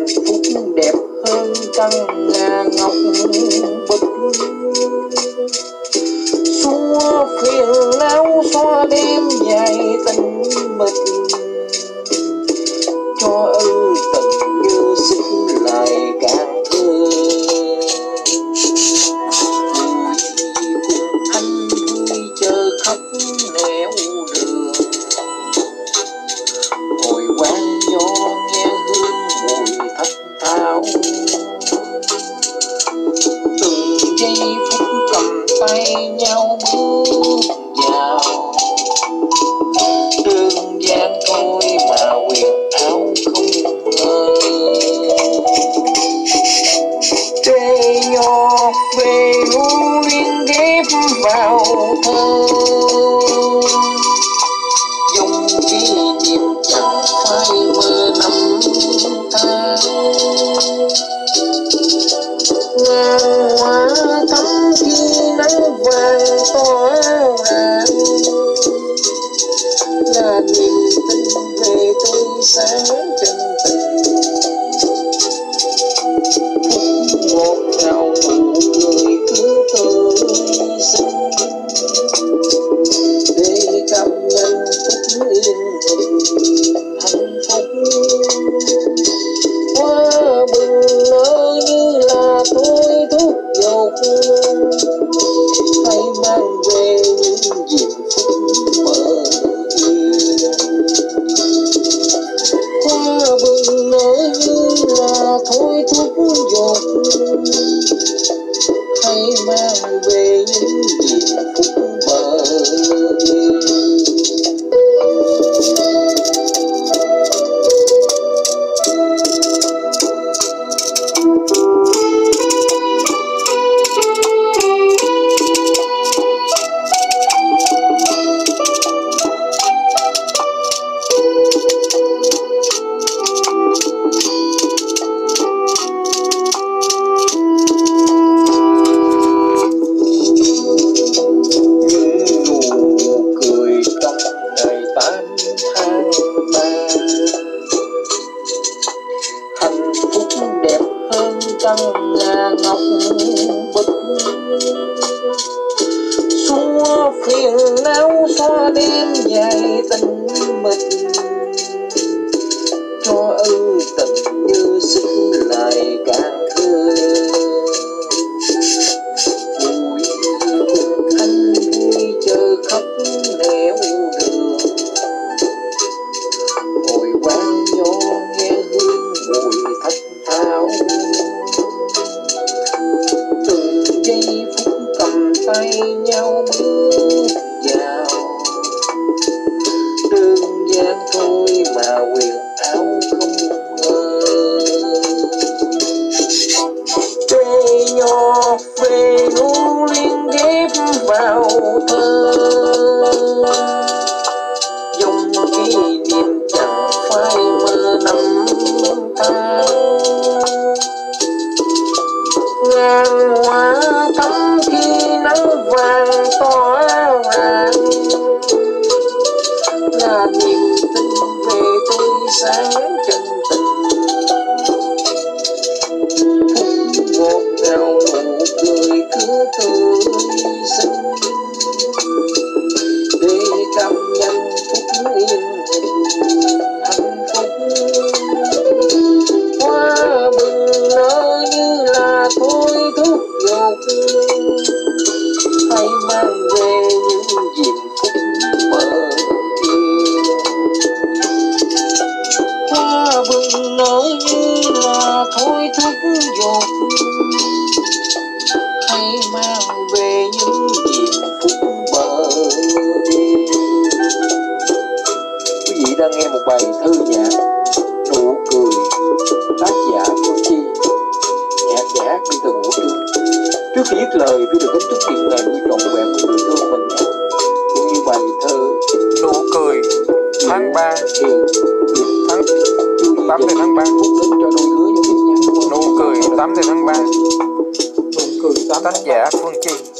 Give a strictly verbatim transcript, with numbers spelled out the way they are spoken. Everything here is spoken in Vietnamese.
hạnh phúc đẹp hơn căn nhà ngọc bích. Xua phiền não xóa đêm dài tình mịch, cho ân tình như xích lại càng thương. Cùng anh vui chờ khắp nẻo đường, ngồi quán nho nghe hương mùi thất thao. Từng giây phút cầm tay nhau bước vào, đơn giản thôi mà quyền áo không ngơi. Tre nho về lưu liên ghép vào thơ, dòng kỷ niệm chẳng phải mơ năm tháng. Ngàn hoa thắm khi nắng vàng tỏa rạng, là niềm tin về tươi sáng chân tình. Phút ngọt ngào nụ cười cứ tươi xinh, để cảm nhận phút yên bình hạnh phúc. Hoa bừng nở như là thôi thúc dột, hãy mang về những diệp phúc mơ yên. Hoa bừng nở như là thôi thúc dột, hãy mang về những diệp phúc mơ yên. Hạnh phúc đẹp hơn căn nhà ngọc bích, xua phiền não xóa đêm dài tình mịch, cho ân tình như xích lại càng thương. Vui cùng anh vui chờ khắp nẻo đường, ngồi quán nho nghe hương mùi thất thao. Từng giây phút cầm tay nhau bước vào, đơn giản thôi mà quyền áo không ngơi. Tre nho về lưu liên ghép vào thơ, dòng kỷ niệm chẳng phải mơ năm tháng. Ngàn hoa thắm khi nắng vàng tỏa rạng, là niềm tin về tươi sáng chân tình. Phút ngọt ngào nụ cười cứ tươi xinh, để cảm nhận phút yên bình hạnh phúc. Hoa bừng nở như là thôi thúc dột, hãy mang về những diệp phúc mơ yên. Hoa bừng nở như là thôi thúc dột, hãy mang về những diệp phúc mơ yên. Quý vị đang nghe một bài thư nhạc Nụ Cười, tác giả Phương Chi, nhạc giả Biên Tường Vũ Trương. Trước khi viết lời, Phi được kính chúc chuyện ngày vui trọn vẹn của người thương mình nhé. Cũng như bài thơ Nụ Cười tháng ba, tháng tám tháng ba, phúc đến cho đôi hứa cho biết nhau. Nụ Cười tám tháng ba, Nụ Cười tám, tác giả Phương Chi.